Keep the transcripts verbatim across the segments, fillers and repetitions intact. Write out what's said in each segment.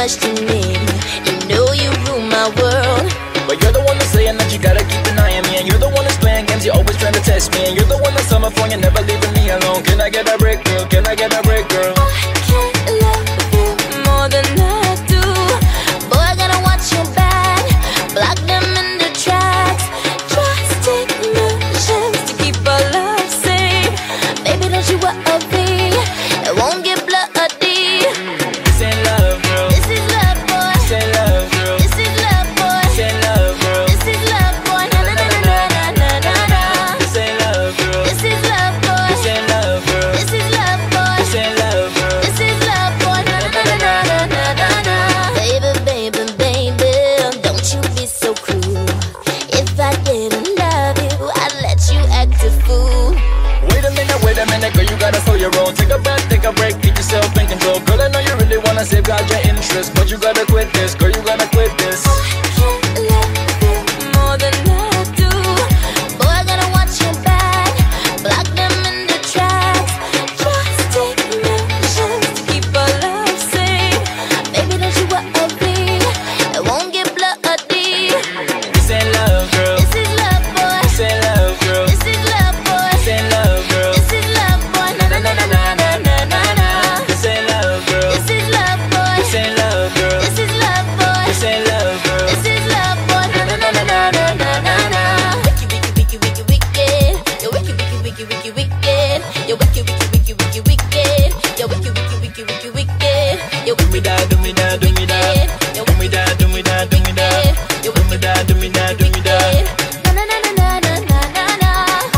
questioning. You know you rule my world, but you're the one that's saying that you gotta keep an eye on me. And you're the one that's playing games, you're always trying to test me. And you're the one that's on my phone, you're never leaving me alone. Can I get a break, girl? Can I get a break, girl? I can't love you more than I do. Boy, I gotta watch your back, block them in the tracks. Just take measures to keep our love safe. Baby, don't you worry, it won't get bloody. This ain't love, girl. This is love, boy. This ain't love, girl. This is love, boy. This ain't love, girl. This is love, boy. Na na na na na na na na. This ain't love, girl. This is love, boy. This ain't love, girl. This is love, boy. This ain't love, girl. This is love, boy. Na na na na na na na na. Baby, baby, baby, don't you be so cruel. If I didn't love you, I'd let you act a fool. Wait a minute, wait a minute, girl, you gotta slow your roll. Take a breath, take a break, get yourself in control. Girl, I know you really wanna safeguard your interest, but you gotta quit this, girl, you gotta quit this. I can't love you more than I do. Boy, I gotta watch your back, block them in the tracks. Just take measures to keep our love safe. Baby, don't you worry, it won't get bloody. This ain't love, girl. This is love, boy. This ain't love, girl. This is love, boy. This ain't love, girl. This is love, boy. Na na na na na na na na na. This ain't love, girl. This is love, boy. This ain't love, girl. This is love, boy. This ain't love, girl. This is love, boy. Na na na na na na na na. Wicky wicky wicky wicky wicked. You're wicky wicky wicky wicky wicked. You're wicky wicky wicky wicky wicked. You're wicky wicky wicky wicky wicked. You're Do me da, do me da, do me da. Do me da, do me da, do me da. Do me da, do me da, do me da. Na na na na na na na na.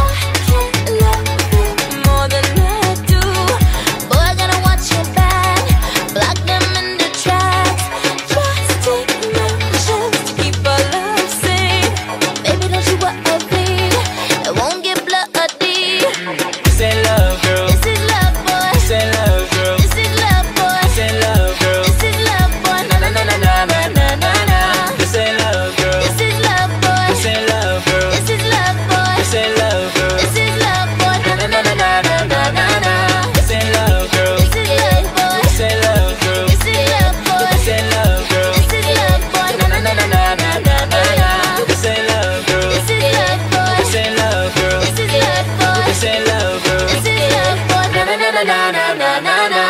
I can't love you more than I do. Boy, I gotta watch your back, block them in the tracks. Just take measures to keep our love safe. Baby, don't you worry, it won't get bloody. This ain't love, girl. This is love, boy. This ain't love, girl. This is love, boy. This ain't love, girl. This is love, boy. Na na na na na na na na na. This ain't love, girl. This is love, boy. This ain't love, girl. This is love, boy. This ain't love, girl. This is love, boy. Na na na na na na na na. This ain't love, girl. This is love, boy. This ain't love, girl. This is love, boy. This ain't love, girl. This is love, boy. Na na na na na na na na na. This ain't love, girl. This is love, boy. This ain't love, girl. This is love, boy. This ain't love, girl. This is love, boy. Na na na na na na na na.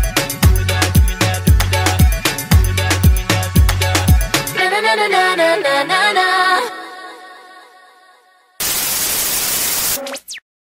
Na na na na na na.